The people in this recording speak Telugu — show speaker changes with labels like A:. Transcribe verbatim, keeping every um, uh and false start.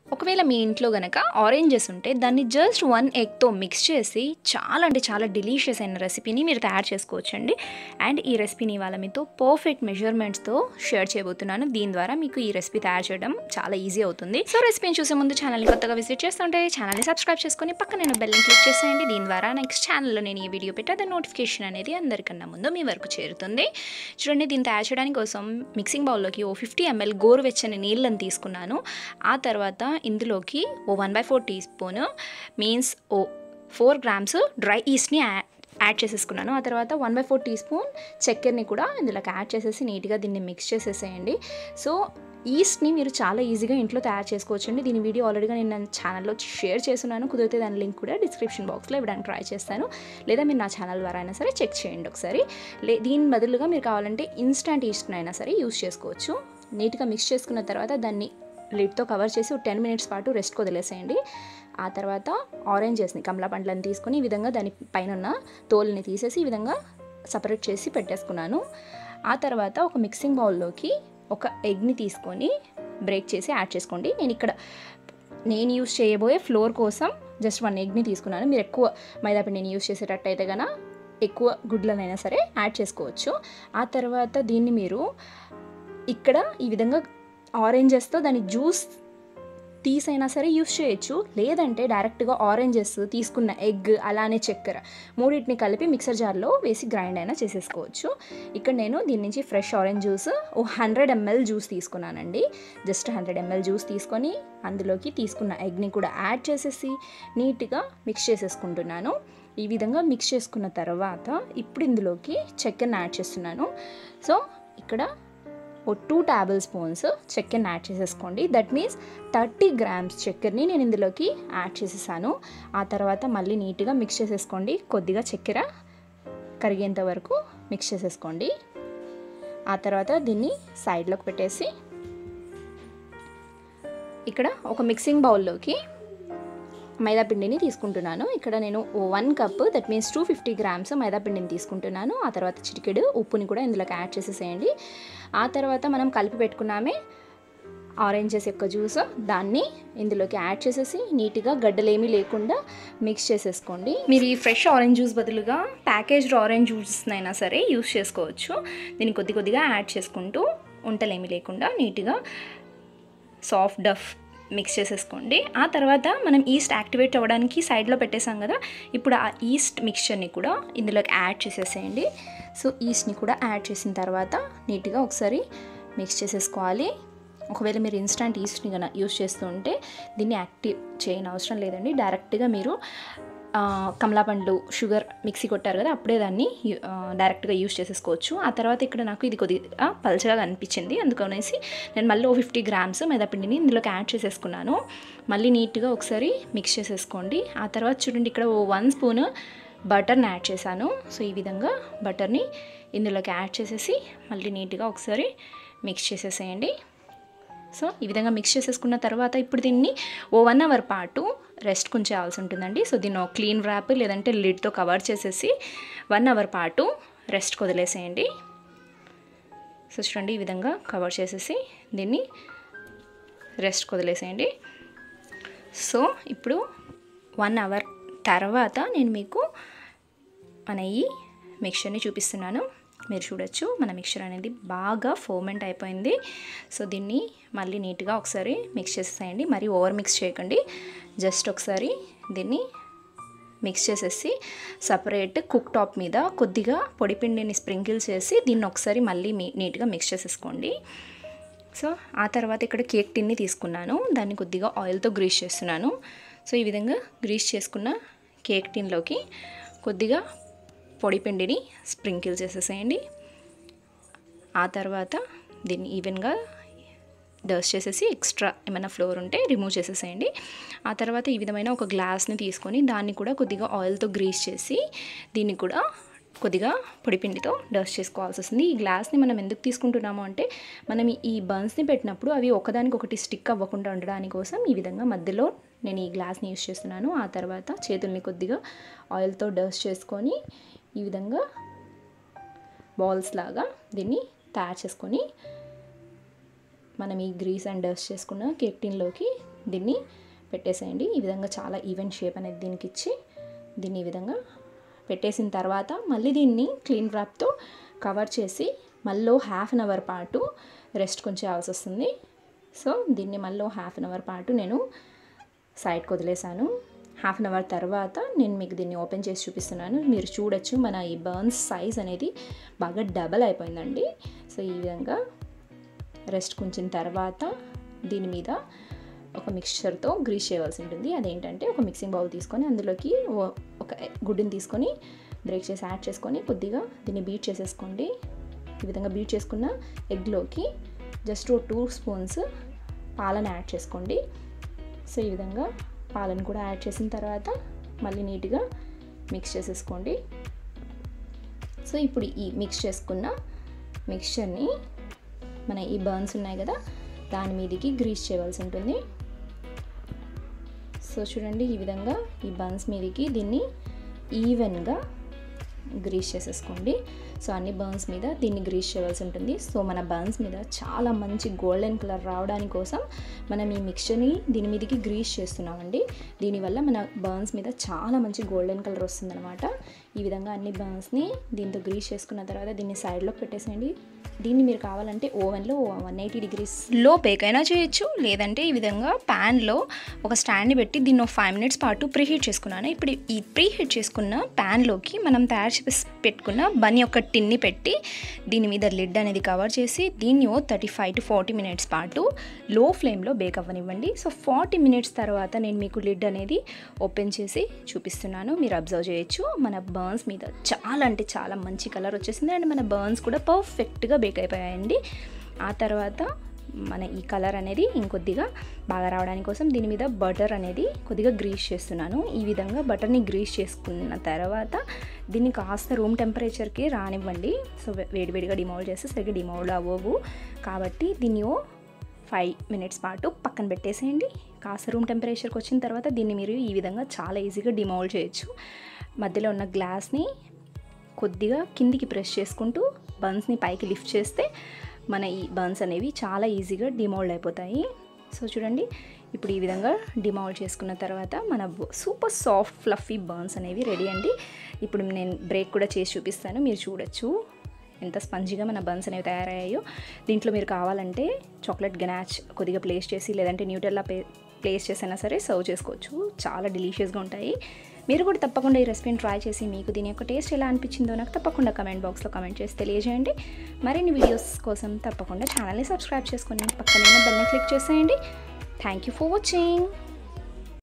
A: ఒకవేళ మీ ఇంట్లో గనక ఆరెంజెస్ ఉంటే దాన్ని జస్ట్ వన్ ఎగ్తో మిక్స్ చేసి చాలా అంటే చాలా డెలీషియస్ అయిన రెసిపీని మీరు తయారు చేసుకోవచ్చండి. అండ్ ఈ రెసిపీని ఇవాళ మీతో పర్ఫెక్ట్ మెజర్మెంట్స్తో షేర్ చేయబోతున్నాను. దీని ద్వారా మీకు ఈ రెసిపీ తయారు చేయడం చాలా ఈజీ అవుతుంది. సో రెసిపీని చూసే ముందు ఛానల్ని కొత్తగా విజిట్ చేస్తుంటే ఛానల్ని సబ్స్క్రైబ్ చేసుకొని పక్కన నేను బెల్ని క్లిక్ చేసేయండి. దీని ద్వారా నెక్స్ట్ ఛానల్లో నేను ఈ వీడియో పెట్టే నోటిఫికేషన్ అనేది అందరికన్నా ముందు మీ వరకు చేరుతుంది. చూడండి, దీన్ని తయారు చేయడానికి కోసం మిక్సింగ్ బౌల్లోకి ఓ ఫిఫ్టీ ఎంఎల్ గోరువెచ్చని నీళ్ళని తీసుకున్నాను. ఆ తర్వాత ఇందులోకి ఓ one by four teaspoon means ఓ ఫోర్ గ్రామ్స్ డ్రై ఈస్ట్ని యాడ్ చేసేసుకున్నాను. ఆ తర్వాత one by four teaspoon చక్కెరని కూడా ఇందులోకి యాడ్ చేసేసి నీట్గా దీన్ని మిక్స్ చేసేసేయండి. సో ఈస్ట్ని మీరు చాలా ఈజీగా ఇంట్లో తయారు చేసుకోవచ్చండి. దీని వీడియో ఆల్రెడీగా నేను నా ఛానల్లో షేర్ చేస్తున్నాను. కుదిరితే దాని లింక్ కూడా డిస్క్రిప్షన్ బాక్స్లో ఇవ్వడానికి ట్రై చేస్తాను, లేదా మీరు నా ఛానల్ ద్వారా అయినా సరే చెక్ చేయండి ఒకసారి. లే దీని బదులుగా మీరు కావాలంటే ఇన్స్టంట్ ఈస్ట్ని అయినా సరే యూస్ చేసుకోవచ్చు. నీట్గా మిక్స్ చేసుకున్న తర్వాత దాన్ని లిడ్తో కవర్ చేసి ఒక టెన్ మినిట్స్ పాటు రెస్ట్ వదిలేసేయండి. ఆ తర్వాత ఆరెంజెస్ని కమలా పండ్లను తీసుకొని ఈ విధంగా దాని పైన ఉన్న తోలుని తీసేసి ఈ విధంగా సపరేట్ చేసి పెట్టేసుకున్నాను. ఆ తర్వాత ఒక మిక్సింగ్ బౌల్లోకి ఒక ఎగ్ని తీసుకొని బ్రేక్ చేసి యాడ్ చేసుకోండి. నేను ఇక్కడ నేను యూస్ చేయబోయే ఫ్లోర్ కోసం జస్ట్ వన్ ఎగ్ని తీసుకున్నాను. మీరు ఎక్కువ మైదాపిండిని యూస్ చేసేటట్టు అయితే కనుక ఎక్కువ గుడ్లనైనా సరే యాడ్ చేసుకోవచ్చు. ఆ తర్వాత దీన్ని మీరు ఇక్కడ ఈ విధంగా ఆరెంజెస్తో దాని జ్యూస్ తీసైనా సరే యూస్ చేయొచ్చు, లేదంటే డైరెక్ట్గా ఆరెంజెస్ తీసుకున్న ఎగ్ అలానే చక్కెర మూడింటిని కలిపి మిక్సర్ జార్లో వేసి గ్రైండ్ అయినా చేసేసుకోవచ్చు. ఇక్కడ నేను దీని నుంచి ఫ్రెష్ ఆరెంజ్ జ్యూస్ ఓ హండ్రెడ్ ఎంఎల్ జ్యూస్ తీసుకున్నానండి. జస్ట్ హండ్రెడ్ ఎంఎల్ జ్యూస్ తీసుకొని అందులోకి తీసుకున్న ఎగ్ని కూడా యాడ్ చేసేసి నీట్గా మిక్స్ చేసేసుకుంటున్నాను. ఈ విధంగా మిక్స్ చేసుకున్న తర్వాత ఇప్పుడు ఇందులోకి చక్కెరని యాడ్ చేస్తున్నాను. సో ఇక్కడ ఓ టూ టేబుల్ స్పూన్స్ చక్కెరని యాడ్ చేసేసుకోండి. దట్ మీన్స్ థర్టీ గ్రామ్స్ చక్కెరని నేను ఇందులోకి యాడ్ చేసేసాను. ఆ తర్వాత మళ్ళీ నీట్గా మిక్స్ చేసేసుకోండి. కొద్దిగా చక్కెర కరిగేంత వరకు మిక్స్ చేసేసుకోండి. ఆ తర్వాత దీన్ని సైడ్లోకి పెట్టేసి ఇక్కడ ఒక మిక్సింగ్ బౌల్లోకి మైదాపిండిని తీసుకుంటున్నాను. ఇక్కడ నేను one cup that means two fifty grams మైదాపిండిని తీసుకుంటున్నాను. ఆ తర్వాత చిటికెడు ఉప్పుని కూడా ఇందులోకి యాడ్ చేసేసేయండి. ఆ తర్వాత మనం కలిపి పెట్టుకున్నామే ఆరెంజెస్ యొక్క జ్యూస్, దాన్ని ఇందులోకి యాడ్ చేసేసి నీట్గా గడ్డలేమీ లేకుండా మిక్స్ చేసేసుకోండి. మీరు ఈ ఫ్రెష్ ఆరెంజ్ జ్యూస్ బదులుగా ప్యాకేజ్డ్ ఆరెంజ్ జ్యూస్నైనా సరే యూస్ చేసుకోవచ్చు. దీన్ని కొద్ది కొద్దిగా యాడ్ చేసుకుంటూ ఉంటలేమీ లేకుండా నీట్గా సాఫ్ట్ డఫ్ మిక్స్ చేసేసుకోండి. ఆ తర్వాత మనం ఈస్ట్ యాక్టివేట్ అవ్వడానికి సైడ్లో పెట్టేసాం కదా, ఇప్పుడు ఆ ఈస్ట్ మిక్స్చర్ని కూడా ఇందులోకి యాడ్ చేసేసేయండి. సో ఈస్ట్ని కూడా యాడ్ చేసిన తర్వాత నీట్గా ఒకసారి మిక్స్ చేసేసుకోవాలి. ఒకవేళ మీరు ఇన్స్టంట్ ఈస్ట్ని కనుక యూస్ చేస్తూ ఉంటే దీన్ని యాక్టివ్ చేయని అవసరం లేదండి. డైరెక్ట్గా మీరు కమలా పండ్లు షుగర్ మిక్సీ కొట్టారు కదా, అప్పుడే దాన్ని డైరెక్ట్గా యూస్ చేసేసుకోవచ్చు. ఆ తర్వాత ఇక్కడ నాకు ఇది కొద్దిగా పల్చగా అనిపించింది, అందుకనేసి నేను మళ్ళీ ఓ ఫిఫ్టీ గ్రామ్స్ మైదాపిండిని ఇందులోకి యాడ్ చేసేసుకున్నాను. మళ్ళీ నీట్గా ఒకసారి మిక్స్ చేసేసుకోండి. ఆ తర్వాత చూడండి, ఇక్కడ ఓ వన్ స్పూన్ బటర్ని యాడ్ చేశాను. సో ఈ విధంగా బటర్ని ఇందులోకి యాడ్ చేసేసి మళ్ళీ నీట్గా ఒకసారి మిక్స్ చేసేసేయండి. సో ఈ విధంగా మిక్స్ చేసేసుకున్న తర్వాత ఇప్పుడు దీన్ని ఓ వన్ అవర్ పాటు రెస్ట్ ఉంచేయాల్సి ఉంటుందండి. సో దీన్ని క్లీన్ ర్యాప్ లేదంటే లిడ్తో కవర్ చేసేసి వన్ అవర్ పాటు రెస్ట్ వదిలేసేయండి. సో చూడండి, ఈ విధంగా కవర్ చేసేసి దీన్ని రెస్ట్ వదిలేసేయండి. సో ఇప్పుడు వన్ అవర్ తర్వాత నేను మీకు మన ఈ మిక్చర్ని చూపిస్తున్నాను. మీరు చూడొచ్చు, మన మిక్చర్ అనేది బాగా ఫర్మెంట్ అయిపోయింది. సో దీన్ని మళ్ళీ నీట్గా ఒకసారి మిక్స్ చేసేసేయండి. మరి ఓవర్ మిక్స్ చేయకండి, జస్ట్ ఒకసారి దీన్ని మిక్స్ చేసేసి సపరేట్ కుక్ టాప్ మీద కొద్దిగా పొడిపిండిని స్ప్రింకిల్ చేసి దీన్ని ఒకసారి మళ్ళీ నీట్గా మిక్స్ చేసేసుకోండి. సో ఆ తర్వాత ఇక్కడ కేక్ టిన్ని తీసుకున్నాను, దాన్ని కొద్దిగా ఆయిల్తో గ్రీస్ చేస్తున్నాను. సో ఈ విధంగా గ్రీస్ చేసుకున్న కేక్ టిన్లోకి కొద్దిగా పొడిపిండిని స్ప్రింకిల్ చేసేసేయండి. ఆ తర్వాత దీన్ని ఈవెన్గా డస్ట్ చేసేసి ఎక్స్ట్రా ఏమైనా ఫ్లోర్ ఉంటే రిమూవ్ చేసేసేయండి. ఆ తర్వాత ఈ విధమైన ఒక గ్లాస్ని తీసుకొని దాన్ని కూడా కొద్దిగా ఆయిల్తో గ్రీస్ చేసి దీన్ని కూడా కొద్దిగా పొడిపిండితో డస్ట్ చేసుకోవాల్సి వస్తుంది. ఈ గ్లాస్ని మనం ఎందుకు తీసుకుంటున్నాము అంటే మనం ఈ బన్స్ని పెట్టినప్పుడు అవి ఒకదానికి ఒకటి స్టిక్ అవ్వకుండా ఉండడానికి కోసం ఈ విధంగా మధ్యలో నేను ఈ గ్లాస్ని యూస్ చేస్తున్నాను. ఆ తర్వాత చేతుల్ని కొద్దిగా ఆయిల్తో డస్ట్ చేసుకొని ఈ విధంగా బాల్స్ లాగా దీన్ని తయారు చేసుకొని మనం ఈ గ్రీస్ అండ్ డస్ట్ చేసుకున్న కేక్ టిన్లోకి దీన్ని పెట్టేసేయండి. ఈ విధంగా చాలా ఈవెన్ షేప్ అనేది దీనికి ఇచ్చి దీన్ని ఈ విధంగా పెట్టేసిన తర్వాత మళ్ళీ దీన్ని క్లీన్ ర్యాప్తో కవర్ చేసి మళ్ళీ హాఫ్ అన్ అవర్ పాటు రెస్ట్ కొంచెం చేయాల్సి వస్తుంది. సో దీన్ని మళ్ళీ హాఫ్ అన్ అవర్ పాటు నేను సైడ్కి వదిలేసాను. హాఫ్ అన్ అవర్ తర్వాత నేను మీకు దీన్ని ఓపెన్ చేసి చూపిస్తున్నాను. మీరు చూడొచ్చు మన ఈ బర్న్స్ సైజ్ అనేది బాగా డబల్ అయిపోయిందండి. సో ఈ విధంగా రెస్ట్ కొంచెం తర్వాత దీని మీద ఒక మిక్స్చర్తో గ్రీస్ చేయవలసి ఉంటుంది. అదేంటంటే ఒక మిక్సింగ్ బౌల్ తీసుకొని అందులోకి ఒక గుడ్డుని తీసుకొని బ్రేక్ చేసి యాడ్ చేసుకొని కొద్దిగా దీన్ని బీట్ చేసేసుకోండి. ఈ విధంగా బీట్ చేసుకున్న ఎగ్లోకి జస్ట్ టూ స్పూన్స్ పాలను యాడ్ చేసుకోండి. సో ఈ విధంగా పాలను కూడా యాడ్ చేసిన తర్వాత మళ్ళీ నీట్గా మిక్స్ చేసేసుకోండి. సో ఇప్పుడు ఈ మిక్స్ చేసుకున్న మిక్స్చర్ని మన ఈ బర్న్స్ ఉన్నాయి కదా దాని మీదకి గ్రీస్ చేయవలసి ఉంటుంది. సో చూడండి ఈ విధంగా ఈ బన్స్ మీదకి దీన్ని ఈవెన్గా గ్రీస్ చేసేసుకోండి. సో అన్ని బర్న్స్ మీద దీన్ని గ్రీస్ చేయవలసి ఉంటుంది. సో మన బర్న్స్ మీద చాలా మంచి గోల్డెన్ కలర్ రావడానికి కోసం మనం ఈ మిక్స్చర్ని దీని మీదకి గ్రీస్ చేస్తున్నామండి. దీనివల్ల మన బర్న్స్ మీద చాలా మంచి గోల్డెన్ కలర్ వస్తుందన్నమాట. ఈ విధంగా అన్ని బర్న్స్ని దీంతో గ్రీస్ చేసుకున్న తర్వాత దీన్ని సైడ్లోకి పెట్టేసేయండి. దీన్ని మీరు కావాలంటే ఓవెన్లో వన్ ఎయిటీ డిగ్రీస్లో బేక్ అయినా చేయొచ్చు, లేదంటే ఈ విధంగా ప్యాన్లో ఒక స్టాండ్ని పెట్టి దీన్ని ఒక ఫైవ్ మినిట్స్ పాటు ప్రీహీట్ చేసుకున్నాను. ఇప్పుడు ఈ ప్రీహీట్ చేసుకున్న ప్యాన్లోకి మనం తయారు చేసి పెట్టుకున్న బన్ యొక్క టిన్ని పెట్టి దీని మీద లిడ్ అనేది కవర్ చేసి దీన్ని ఓ thirty five to forty minutes పాటు లో ఫ్లేమ్లో బేక్ అవ్వనివ్వండి. సో ఫార్టీ మినిట్స్ తర్వాత నేను మీకు లిడ్ అనేది ఓపెన్ చేసి చూపిస్తున్నాను. మీరు అబ్జర్వ్ చేయొచ్చు మన బర్న్స్ మీద చాలా అంటే చాలా మంచి కలర్ వచ్చేసింది అండ్ మన బర్న్స్ కూడా పర్ఫెక్ట్గా బేక్ అయిపోయాయండి. ఆ తర్వాత మన ఈ కలర్ అనేది ఇంకొద్దిగా బాగా రావడానికి కోసం దీని మీద బటర్ అనేది కొద్దిగా గ్రీస్ చేస్తున్నాను. ఈ విధంగా బటర్ని గ్రీస్ చేసుకున్న తర్వాత దీన్ని కాస్త రూమ్ టెంపరేచర్కి రానివ్వండి. సో వేడివేడిగా డిమోల్డ్ చేస్తే సరిగ్గా డిమోల్డ్ అవ్వవు కాబట్టి దీన్ని ఓ ఫైవ్ మినిట్స్ పాటు పక్కన పెట్టేసేయండి. కాస్త రూమ్ టెంపరేచర్కి వచ్చిన తర్వాత దీన్ని మీరు ఈ విధంగా చాలా ఈజీగా డిమోల్డ్ చేయొచ్చు. మధ్యలో ఉన్న గ్లాస్ని కొద్దిగా కిందికి ప్రెస్ చేసుకుంటూ బన్స్ని పైకి లిఫ్ట్ చేస్తే మన ఈ బన్స్ అనేవి చాలా ఈజీగా డిమోల్డ్ అయిపోతాయి. సో చూడండి ఇప్పుడు ఈ విధంగా డిమోల్డ్ చేసుకున్న తర్వాత మన సూపర్ సాఫ్ట్ ఫ్లఫీ బన్స్ అనేవి రెడీ అండి. ఇప్పుడు నేను బ్రేక్ కూడా చేసి చూపిస్తాను, మీరు చూడొచ్చు ఎంత స్పంజీగా మన బన్స్ అనేవి తయారయ్యాయో. దీంట్లో మీరు కావాలంటే చాక్లెట్ గనాచ్ కొద్దిగా ప్లేస్ చేసి లేదంటే న్యూటెల్లా ప్లేస్ చేసైనా సరే సర్వ్ చేసుకోవచ్చు. చాలా డెలీషియస్గా ఉంటాయి. మీరు కూడా తప్పకుండా ఈ రెసిపీని ట్రై చేసి మీకు దీని యొక్క టేస్ట్ ఎలా అనిపించిందో నాకు తప్పకుండా కమెంట్ బాక్స్లో కమెంట్ చేసి తెలియజేయండి. మరిన్ని వీడియోస్ కోసం తప్పకుండా ఛానల్ని సబ్స్క్రైబ్ చేసుకొని పక్కనే బెల్ని క్లిక్ చేసేయండి. Thank you for watching.